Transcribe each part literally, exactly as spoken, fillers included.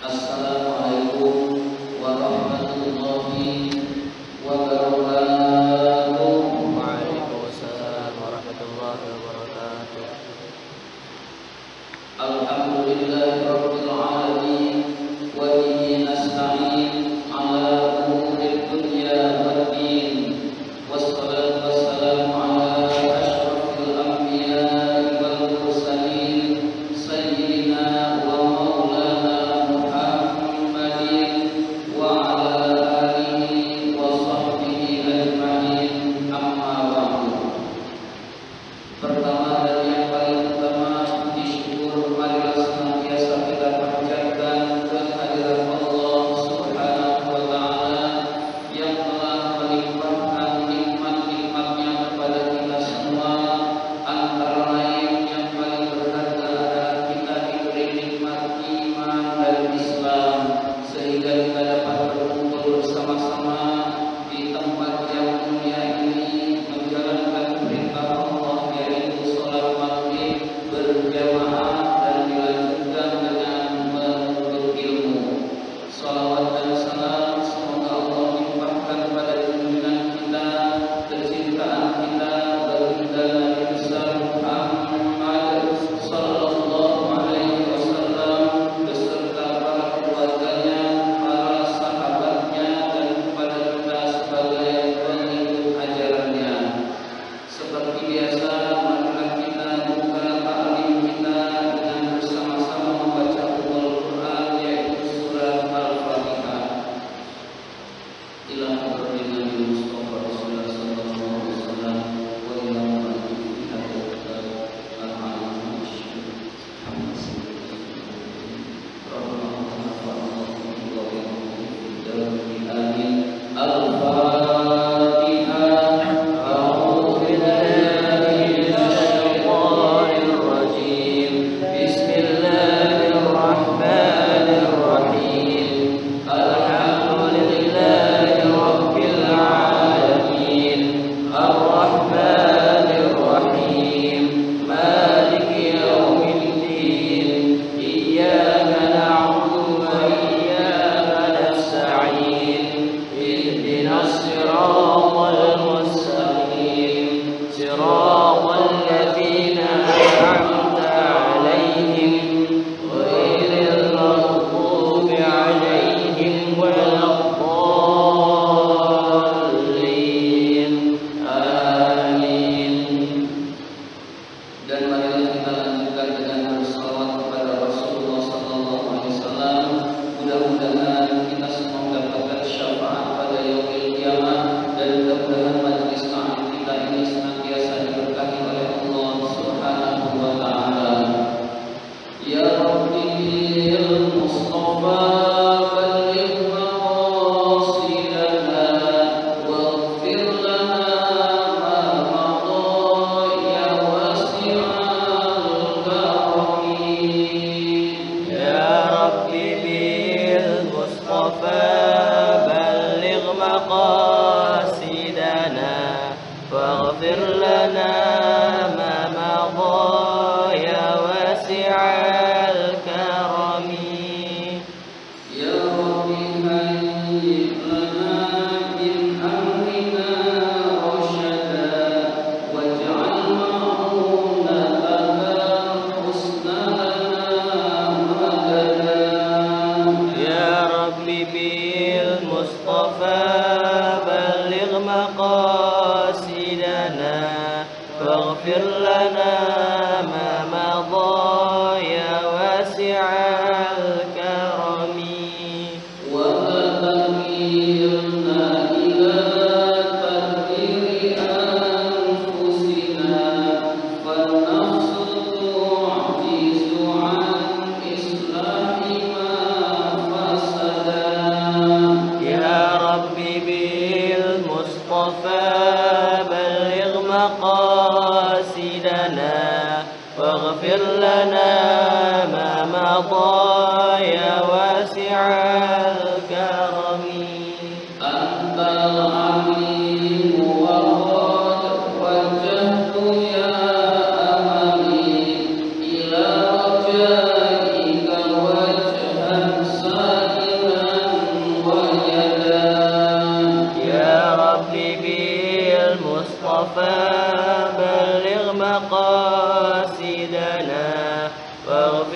Sa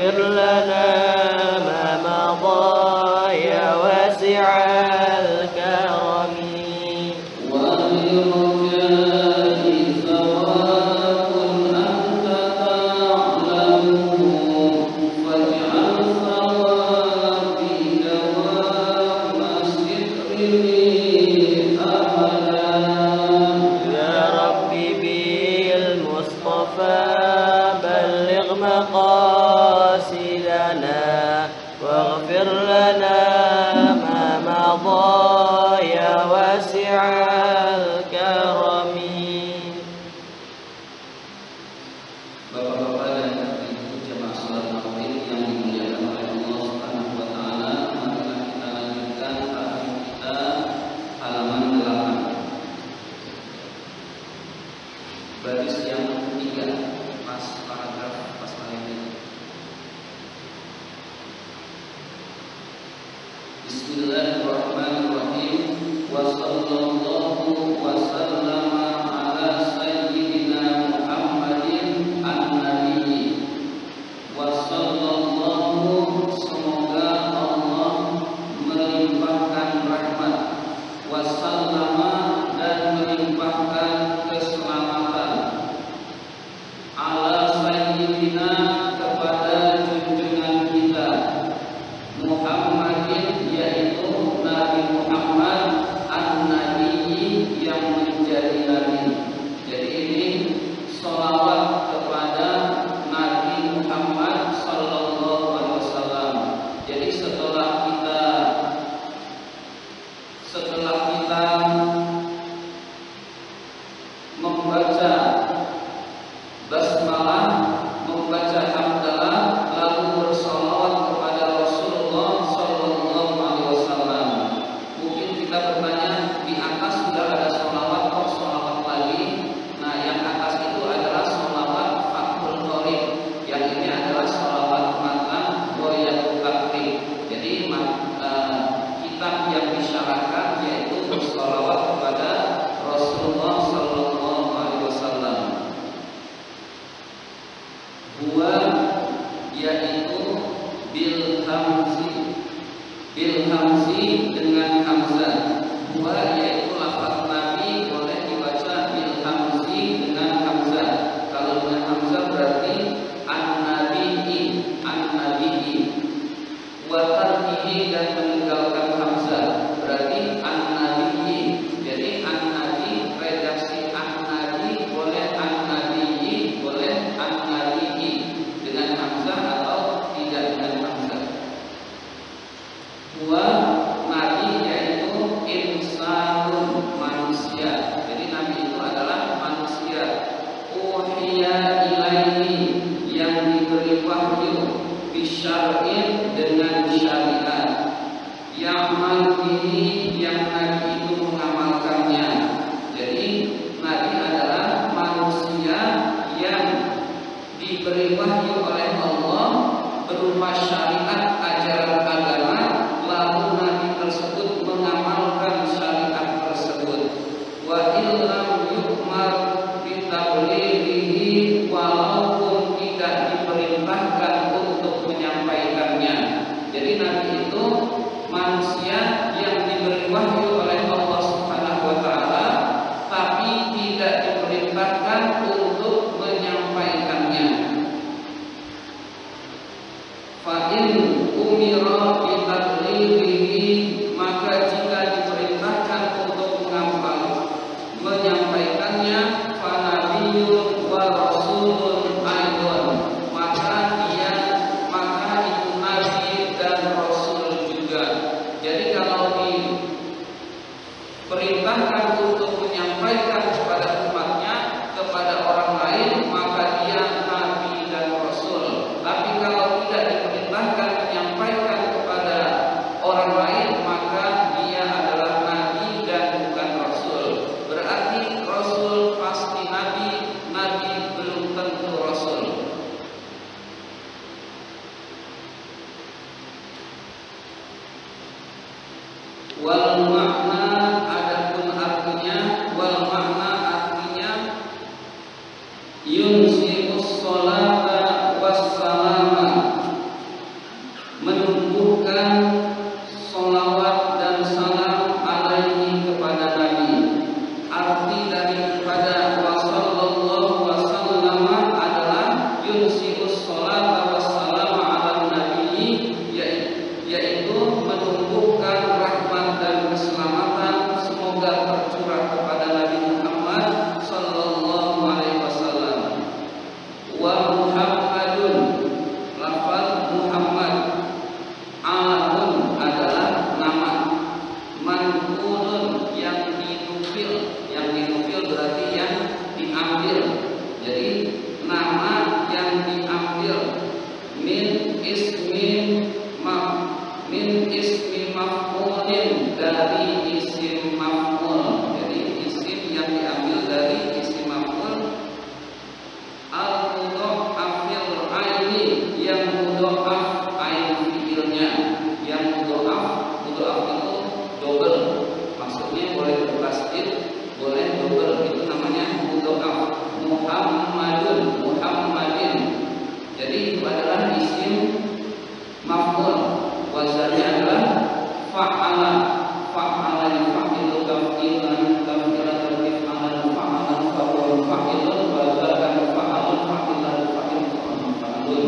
واغفر لنا ما مضى يا واسع الكرم ولرجاء ثواب أنت تعلم فاجعل ثوابي دوام الستر لي أبدا يا ربي بالمصطفى بلغ مقاصدنا واغفر لنا ما مضى يا واسع الكرم. Bapak-bapak dan ibu jemaah salat maghrib yang dimuliakan oleh Allah Subhanahu wa taala, marilah kita lanjutkan tahajud kita halaman delapan. Baris yang ketiga, pas paragraf pas ini. Bismillahirrahmanirrahim. Wa sallallahu wa sallama ala sayyidina Muhammadin an-nabiyyi. Wa sallallahu, semoga Allah melimpahkan rahmat. Wa sallama, dan melimpahkan keselamatan. Ala sayyidina, kepada junjungan kita Muhammadin, yaitu Nabi Muhammad an-Nabiyyi, yang menjadi Nabi. Jadi ini sholawat kepada Nabi Muhammad sallallahu alaihi wasallam. Jadi setelah kita setelah kita membaca basmalah, membaca hamdalah, lalu bersolawat kepada Rasulullah sallallahu alaihi wasallam. Mungkin kita bertanya, di atas sudah ada sholawat, kok sholawat lagi? Nah, yang atas itu adalah sholawat Fathul Qorib, yang ini adalah sholawat matan Ghayatul Taqrib. Jadi uh, kitab yang disyaratkan yaitu bersolawat kepada Rasulullah sallallahu alaihi wasallam. Huwa, yaitu bil hamzi, bil hamzi dengan hamzah. Huwa, yaitu lafaz Nabi boleh dibaca bil hamzi dengan hamzah. Kalau dengan hamzah berarti an-nabiyyi, an-nabiyyi. Wa tarkihi, dan meninggalkan hamzah berarti an-nabiyyi. Jadi an-nabi, redaksi an-nabi boleh an-nabiyyi, boleh an-nabiyyi dengan hamzah atau tidak dengan hamzah. Wa, nabi, yaitu insanun, manusia. Jadi nabi itu adalah manusia. Uhiya ilaihi, yang diberi wahyu, bisyar'in, dengan syariat. Ya'mal bihi, yang nabi itu mengamalkannya. Jadi nabi adalah manusia yang diberi wahyu oleh Allah berupa syariat, ajaran agama, lalu nabi tersebut mengamalkan syariat tersebut. Wa illam yu'mar bitablighihi, walaupun tidak diperintahkan untuk menyampaikannya. Jadi nabi itu manusia yang diberi wahyu oleh Allah Subhanahu wa taala, tapi tidak diperintahkan untuk menyampaikannya. Fa in umira bitablighihi, maka jika diperintahkan untuk mengamal menyampaikannya, fa nabiyyun wa rasulun aidon, maka dia maka itu nabi dan rasul juga. Jadi kalau diperintahkan untuk menyampaikan kepada umatnya, kepada orang lain, maka dia nabi dan rasul. Tapi kalau tidak diperintahkan menyampaikan kepada orang lain, maka dia adalah nabi dan bukan rasul. Berarti rasul pasti nabi, nabi belum tentu rasul. Wal makna, adapun artinya, wal makna artinya yunsius sholata wassalama, min ma min ismi maf'ulin, dari isim maf'ul. Jadi isim yang diambil dari isim maf'ul al-mudhaf fil aini, yang mudhaf ain fiilnya, yang mudhaf mudhaf itu double, maksudnya boleh bertasdid boleh double, itu namanya mudhaf. Muhammadun, Muhammadin, jadi itu adalah isim maf'ul, wazannya adalah fa'ala. Fa'ala yang fa'ilu kafilan kafilan kafilan fa'alan fa'ul fa'ilun wazan fa'alun fa'ilan fa'ilun fa'alun.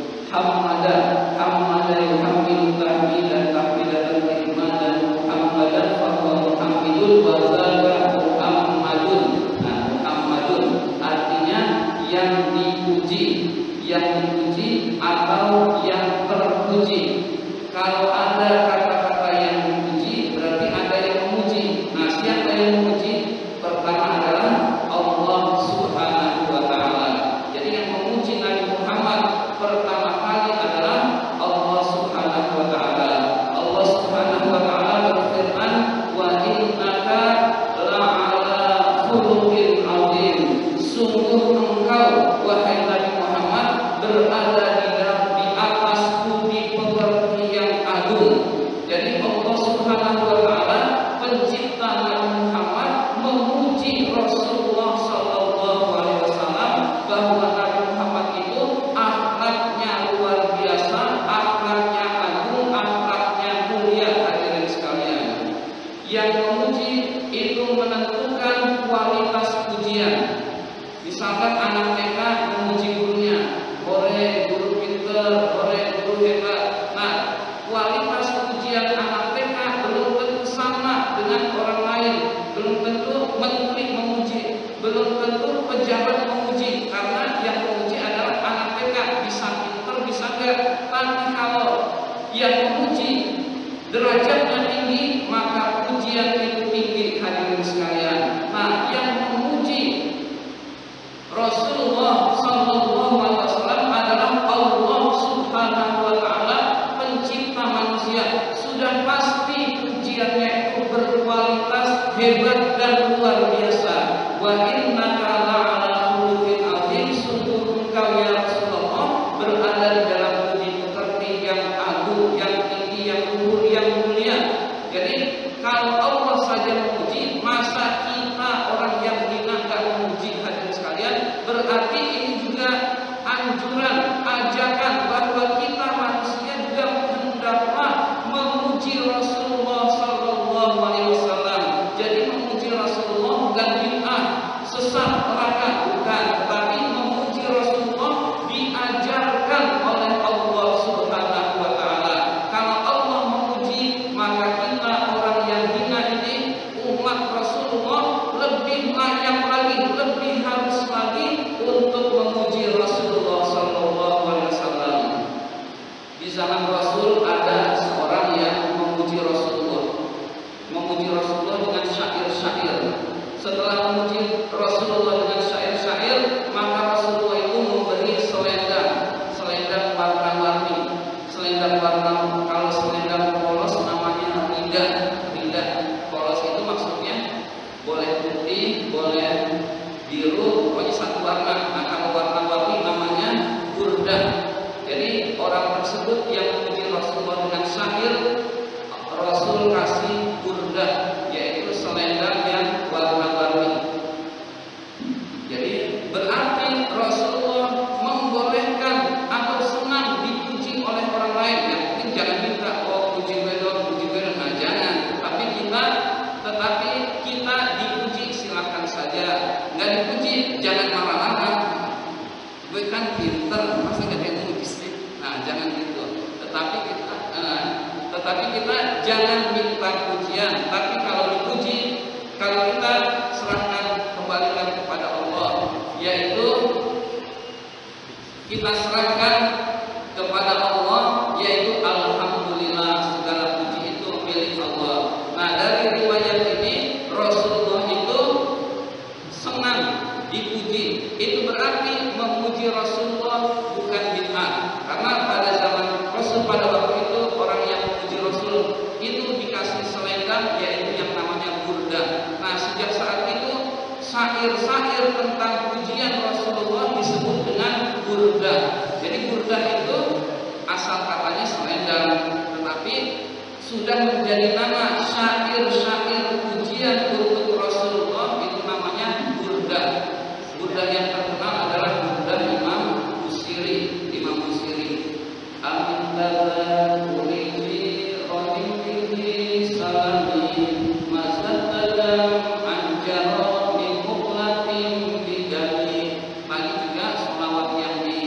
Hamada, hamada yuhammidu tahmidan tahmidan ihmadan muhammadan fahuwa muhammidun wazan muhammadun. Nah, muhammadun artinya yang dipuji, yang dipuji atau yang terpuji. Kalau ada kata-kata yang dipuji, berarti ada yang memuji. Nah, siapa yang memuji? Pertama adalah Allah Subhanahu wa Ta'ala. Jadi yang memuji Nabi Muhammad pertama kali adalah Allah Subhanahu wa Ta'ala. Allah Subhanahu wa Ta'ala berfirman, wa innaka la'ala khuluqin 'adzim. Sungguh engkau wahai Nabi Muhammad berada di di atas budi pekerti yang agung. Jadi Allah Subhanahu wa Ta'ala pencipta Nabi Muhammad memuji Rasulullah Sallallahu Alaihi Wasallam bahwa Nabi Muhammad itu akhlaknya luar biasa, akhlaknya agung, akhlaknya mulia. Hadirin sekalian, yang memuji itu menentukan kualitas pujian. Misalkan anak T K memuji gurunya, "Ore guru pinter, ore guru hebat." Nah, kualitas pujian anak T K belum tentu sama dengan orang lain. Belum tentu menteri memuji, belum tentu pejabat memuji, karena yang memuji adalah anak T K, bisa pinter, bisa enggak. Tapi kalau yang memuji derajatnya tinggi, maka pujian itu tinggi. Hadirin sekalian, nah yang memuji Rasulullah Sallallahu Alaihi Wasallam adalah Allah Subhanahu Wa Taala, pencipta manusia. Sudah pasti pujiannya itu berkualitas hebat dan luar biasa. Wa innaka la'ala khuluqin 'adzim. Sungguh engkau ya Rasulullah berada di dalam budi pekerti yang agung, yang tinggi, yang luhur, yang mulia. Jadi kalau Allah saja memuji, masa kita orang yang hina enggak memuji? Hadirin sekalian, berarti ini juga anjuran, ajakan bahwa kita manusia juga hendaklah memuji Rasulullah Sallallahu Alaihi Wasallam. Jadi memuji Rasulullah bukan bid'ah, sesat, neraka, bukan, tetapi memuji Rasulullah diajarkan oleh Allah Subhanahu Wa Taala. Kalau Allah memuji, maka kita orang yang hina ini, umat Rasulullah, lebih layak lagi, lebih harus lagi untuk memuji Rasulullah Sallallahu Alaihi Wasallam. Di zaman Rasul ada seorang yang memuji Rasulullah, memuji Rasulullah dengan syair-syair. Setelah memuji Rasulullah dengan syair-syair, maka Rasulullah itu memberi selendang, selendang warna-warni, selendang warna. Kalau selendang polos namanya ridah, ridah. Polos itu maksudnya boleh putih, boleh biru, pokoknya satu warna. Nah, kalau warna-warni namanya burdah. Jadi orang tersebut yang memuji Rasulullah dengan syair, Rasul kasih burdah, yaitu selendang yang warna-warni. Jadi berarti Rasulullah membolehkan atau senang dipuji oleh orang lain. Yang penting jangan minta, oh puji gue dong, puji gue dong. Nah, jangan. Tapi kita, tetapi kita dipuji silakan saja. Nggak dipuji jangan marah-marah. Gue kan pinter, masa nggak ada yang muji sih? Nah, jangan gitu. Tetapi kita, eh, tetapi kita jangan minta pujian. Tapi kalau dipuji, kalau kita serahkan, kembalikan kepada Allah, yaitu kita serahkan kepada Allah, yaitu alhamdulillah, segala puji itu milik Allah. Nah, dari riwayat ini Rasulullah itu senang dipuji. Itu berarti memuji Rasulullah bukan bid'ah, karena pada zaman Rasul pada waktu syair tentang pujian Rasulullah disebut dengan burdah. Jadi burdah itu asal katanya selendang, tetapi sudah menjadi nama syair-syair pujian untuk Rasulullah, itu namanya burdah. Burdah yang terkenal adalah burdah Imam Busiri. Imam Busiri amin tada kuliji rodim bihi salami mazadadam anjaro min muklatim bidami. Pagi juga sholawat yang di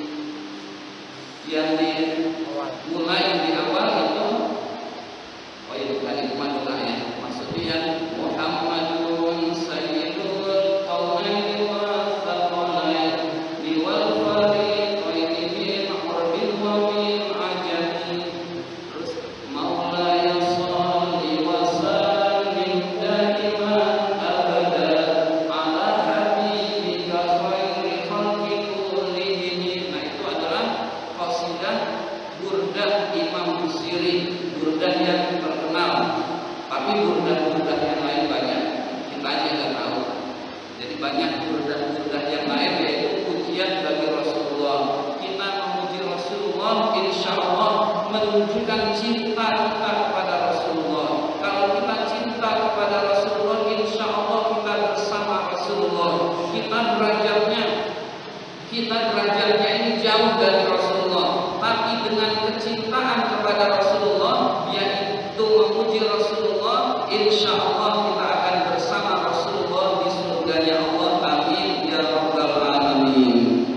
yang dimulai di awal itu, oh itu tadi cuma doa ya, maksudnya Muhammadun sayyidul qaunaini wa thaqalain liwal fariqaini min urbin wa min ajami. Terus maulaya sholli wa sallim daiman abada ala habibika khairi khalqi kullihim. Nah itu adalah qasidah burdah Imam Busiri, burdah yang terkenal. Tapi burdah-burdah yang lain banyak, kita aja nggak tahu. Jadi banyak burdah-burdah yang lain yaitu pujian bagi Rasulullah. Kita memuji Rasulullah, insya Allah menunjukkan cinta kita kepada Rasulullah. Kalau kita cinta kepada Rasulullah, insya Allah kita bersama Rasulullah. Kita derajatnya, kita derajatnya ini jauh dari Rasulullah. Tapi dengan kecintaan kepada Rasulullah, yaitu memuji Rasulullah, insya Allah kita akan bersama Rasulullah di surganya Allah. Amin ya rabbal alamin.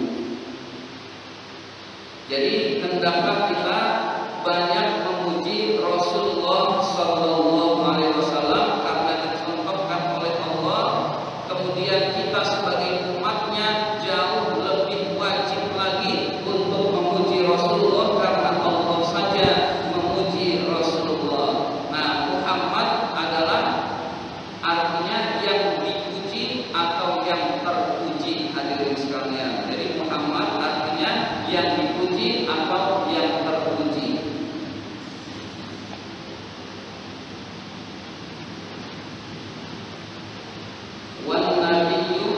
Jadi hendaklah kita banyak memuji Rasulullah sallallahu alaihi wasallam karena dicontohkan oleh Allah. Kemudian kita sebagai umatnya jauh lebih wajib lagi untuk memuji Rasulullah karena Allah saja memuji Rasulullah. Nah, Muhammad adalah artinya yang dipuji atau yang terpuji, hadirin sekalian. Jadi Muhammad artinya yang dipuji atau yang terpuji. Wan nabiyyu,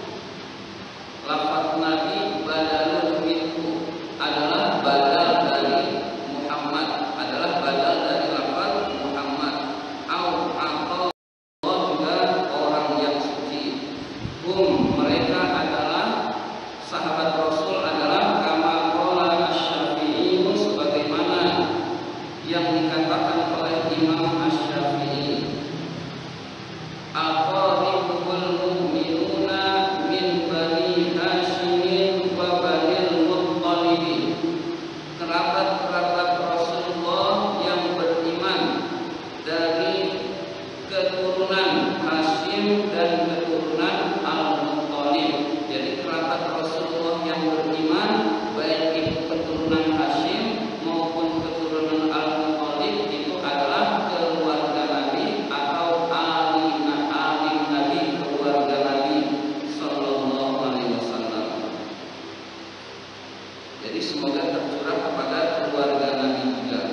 lafaz nabi badalun minhu, adalah badal dari Muhammad, adalah badal dari lafaz Muhammad. Au atau Allah juga orang yang suci. Hum, mereka adalah sahabat Rasul adalah kama qala asy-Syafi'i, sebagaimana yang dikatakan oleh Imam Asy-Syafi'i. Aqribul mu'minuna min bani Hashimin wa banil Muttalib. Kerabat-kerabat Rasulullah yang beriman dari keturunan Hashim dan keturunan Al-Muttalib. Jadi kerabat Rasulullah yang beriman baik itu keturunan Hashim maupun keturunan Al-Muttalib itu adalah keluarga Nabi atau ahli Nabi, keluarga Nabi sallallahu alaihi wasallam. Jadi semoga tercurah kepada keluarga Nabi juga.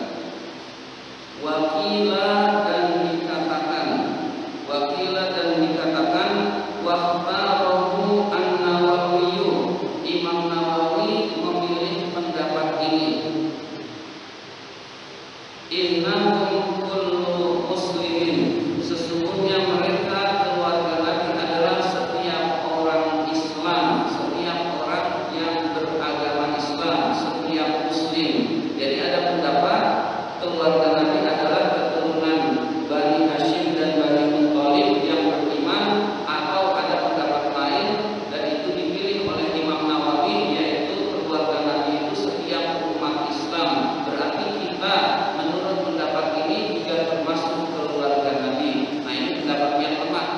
Wakila dan dikatakan, wakila dan dikatakan, waqtarahu an-Nawawi, Imam Nawawi memilih pendapat ini. Innahum kullu muslimin, sesungguhnya mereka keluarga Nabi adalah setiap orang Islam, setiap orang yang beragama Islam, setiap muslim. Jadi ada pendapat keluarga Nabi adalah keturunan Bani Hashim dan Bani Muttalib yang beriman, atau ada pendapat lain dan itu dipilih oleh Imam Nawawi, yaitu keluarga Nabi itu setiap umat Islam. Berarti kita menurut pendapat ini juga termasuk keluarga Nabi. Nah ini pendapat yang lemah.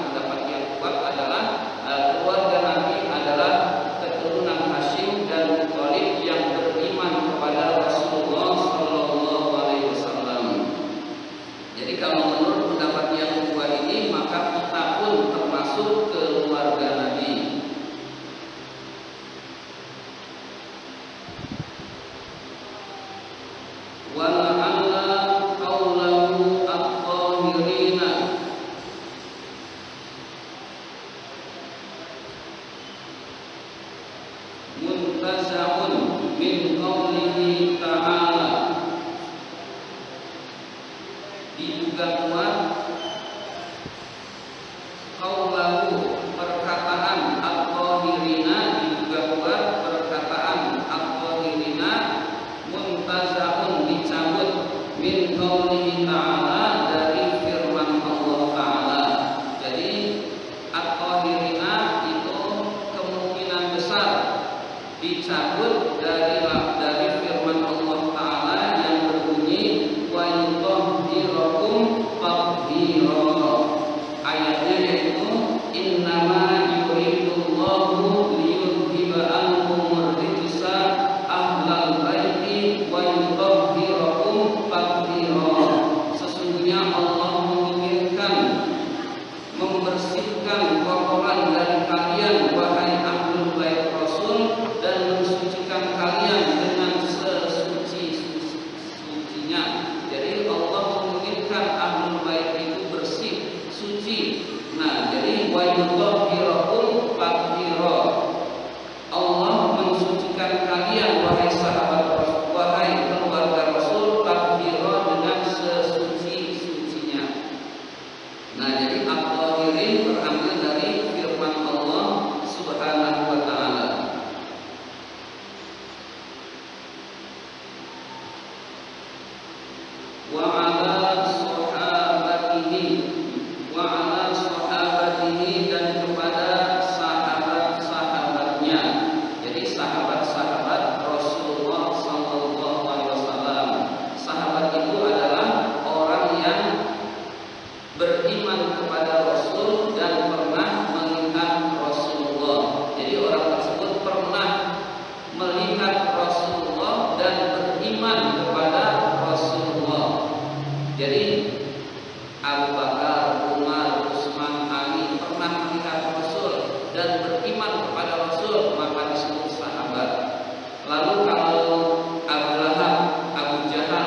wa ala sahabatihi wa ala sahabatihi dan kepada sahabat-sahabatnya. Jadi sahabat-sahabat Rasulullah sallallahu alaihi wasallam. Sahabat itu adalah orang yang beriman kepada Rasul dan pernah melihat Rasulullah. Jadi orang tersebut pernah melihat Rasulullah dan beriman kepada Rasulullah. Jadi Abu Bakar, Umar, Utsman, Ali pernah melihat Rasul dan beriman kepada Rasul, maka disebut sahabat. Lalu kalau Abu Lahab, Abu Jahal,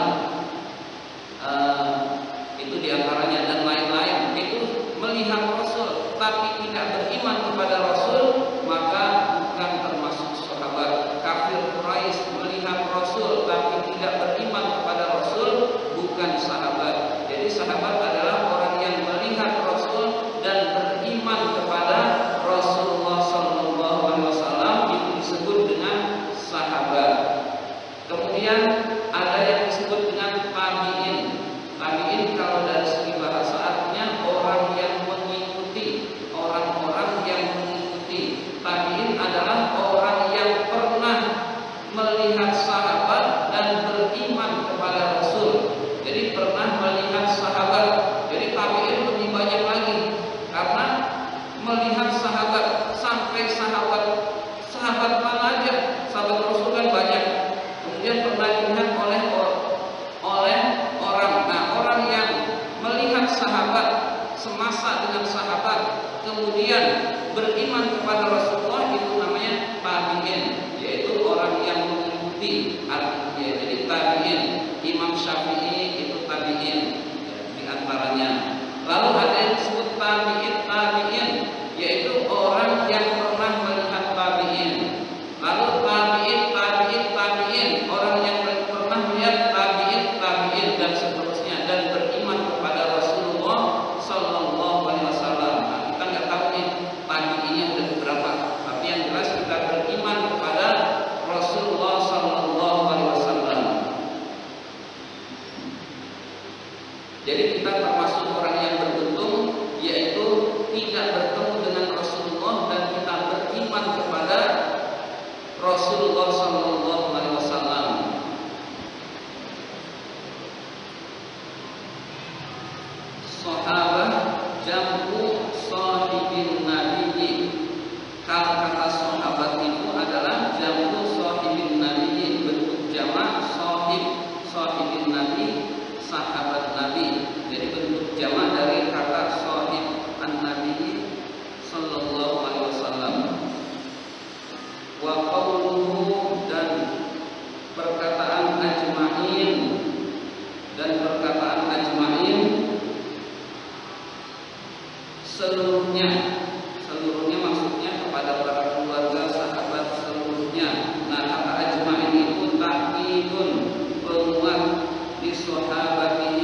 uh, itu diantaranya dan lain-lain itu melihat Rasul tapi tidak beriman kepada Rasul, maka bukan termasuk sahabat. Kafir Quraisy melihat Rasul tapi tidak beriman kepada Rasul, bukan sahabat. Jadi sahabat adalah orang yang melihat Rasul dan beriman kepada Rasulullah sallallahu alaihi wasallam, itu disebut dengan sahabat. Kemudian ada yang disebut dengan tabi'in. Tabi'in kalau dari segi bahasa artinya orang yang mengikuti, orang-orang yang mengikuti. Tabi'in adalah orang yang pernah melihat sahabat dan beriman kepada Rasul. Jadi pernah melihat sahabat. Jadi tabi'in lebih banyak lagi karena melihat sahabat sampai sahabat sahabat mana aja, sahabat Rasul kan banyak. Kemudian pernah dilihat oleh oleh orang. Nah, orang yang melihat sahabat semasa dengan sahabat kemudian beriman kepada Rasulullah itu namanya tabi'in, yaitu orang yang mengikuti artinya. Jadi tabi'in, Imam Syafi'i itu tabi'in ya, di antaranya. Lalu ada yang disebut tabi'in tabi'in, yaitu orang yang pernah melihat tabi'in. Lalu tabi'in tabi'in tabi'in, orang yang pernah melihat tabi'in tabi'in dan seterusnya dan beriman kepada Rasulullah sallallahu alaihi wasallam. Nah, kita nggak tahu nih tabi'innya udah berapa, tapi yang jelas kita beriman kepada Rasulullah sallallahu alaihi wasallam. Jadi kita termasuk orang yang beruntung, yaitu tidak bertemu dengan Rasulullah dan kita beriman kepada Rasulullah sallallahu alaihi wasallam. Sahabat jam'u sahibin nabiyyi. Kalau kata sahabat itu adalah jam'u sahibin nabiyyi, bentuk jamak sahib, sahibin nabi, sahabat nabi. Jadi bentuk jamak dari kata sahib an-nabi sallallahu alaihi wasallam. Wa qauluhu dan perkataan ajma'in, dan perkataan ajma'in seluruhnya, seluruhnya maksudnya kepada para keluarga sahabat seluruhnya. Nah, kata ajma'in itu takkidun, penguat di sahabatihi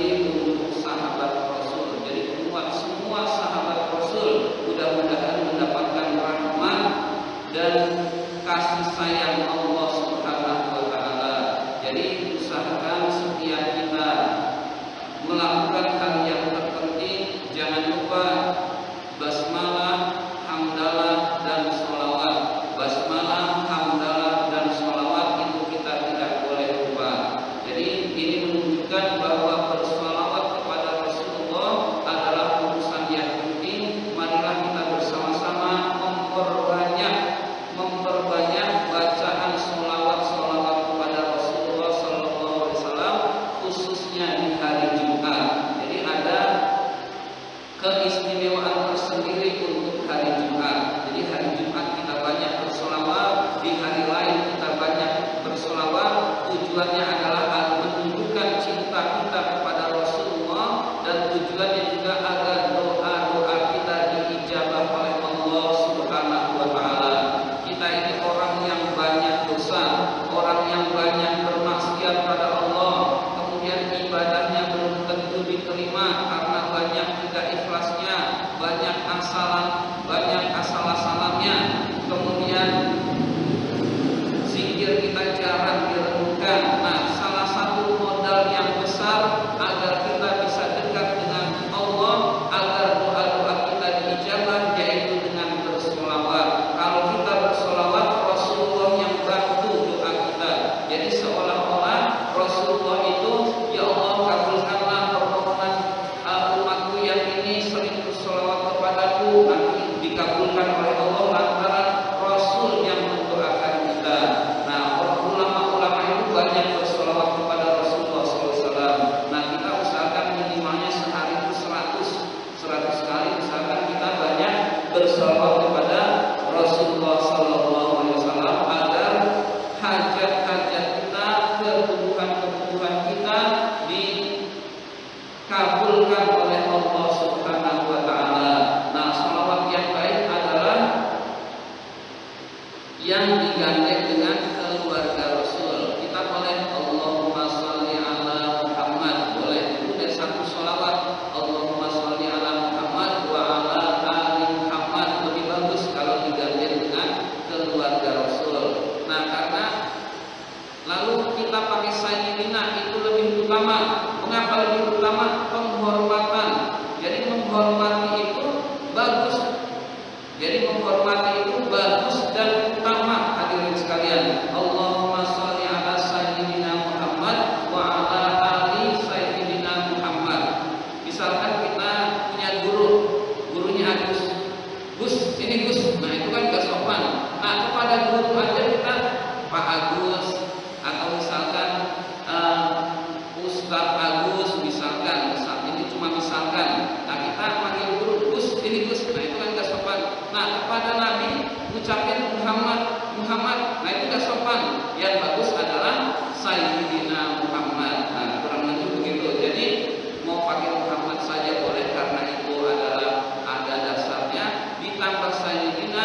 Mengapa lebih utama? Penghormatan. Jadi menghormati itu bagus. Jadi menghormati itu bagus dan utama, hadirin sekalian. Allahumma sholli ala sayyidina Muhammad wa ala ali sayyidina Muhammad. Misalkan kita punya guru, gurunya Agus. Gus, ini Gus. Nah, itu kan gak sopan. Nah, kepada guru aja kita Pak Agus, atau misalkan uh, Ustadz Agus, misalkan, misal ini cuma misalkan. Nah, kita panggil guru, Gus, ini Gus. Nah, itu kan gak sopan. Nah, kepada Nabi ucapin Muhammad, Muhammad. Nah, itu gak sopan. Yang bagus adalah Sayyidina Muhammad. Nah, kurang lebih begitu. Jadi mau pakai Muhammad saja boleh, karena itu adalah ada dasarnya. Ditambah Sayyidina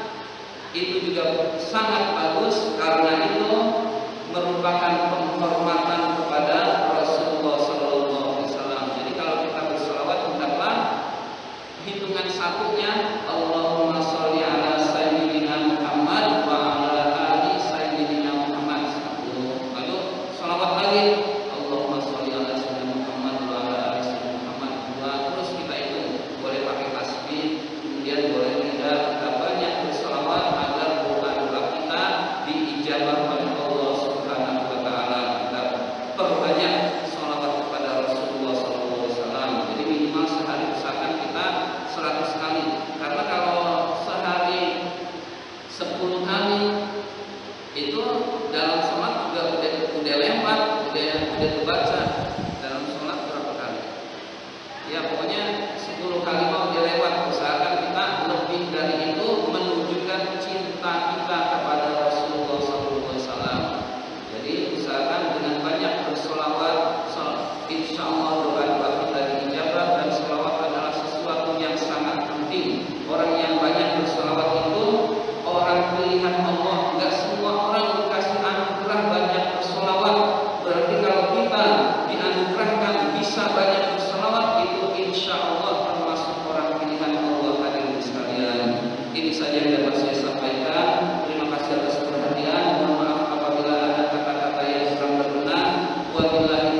itu juga sangat bagus, karena itu merupakan penghormatan kepada Rasulullah Sallallahu Alaihi Wasallam. Jadi kalau kita berselawat, hendaklah hitungan satunya Allahumma sholli ala sayyidina Muhammad wa ala ali sayyidina Muhammad satu. Lalu selawat lagi Allahumma sholli ala sayyidina Muhammad wa ala ali sayyidina Muhammad dua. Terus kita itu boleh pakai tasbih, kemudian boleh tidak. Kita banyak berselawat agar doa-doa kita diijabah oleh Allah Subhanahu wa taala. Kita perbanyak selawat kepada Rasulullah sallallahu alaihi wasallam. Jadi minimal sehari usahakan kita seratus kali. Karena kalau sehari sepuluh kali itu dalam sholat juga udah udah lewat, udah udah terbaca. Dalam sholat berapa kali? Ya pokoknya sepuluh kali mau dia lewat. Usahakan kita lebih dari itu menunjukkan cinta kita kepada Rasulullah sallallahu alaihi wasallam. Jadi usahakan dengan banyak bersolawat, insya Allah doa-doa kita diijabah. Dan solawat adalah sesuatu yang sangat penting. Orang yang banyak bersolawat itu orang pilihan Allah. Enggak semua orang dikasih anugerah banyak bersolawat. Berarti kalau kita dianugerahkan bisa banyak bersolawat, itu insya Allah termasuk orang pilihan Allah. Hadirin sekalian, ini saja yang dapat saya sampaikan. Terima kasih atas perhatian. Mohon maaf apabila ada kata-kata yang kurang berkenan. Wabillahi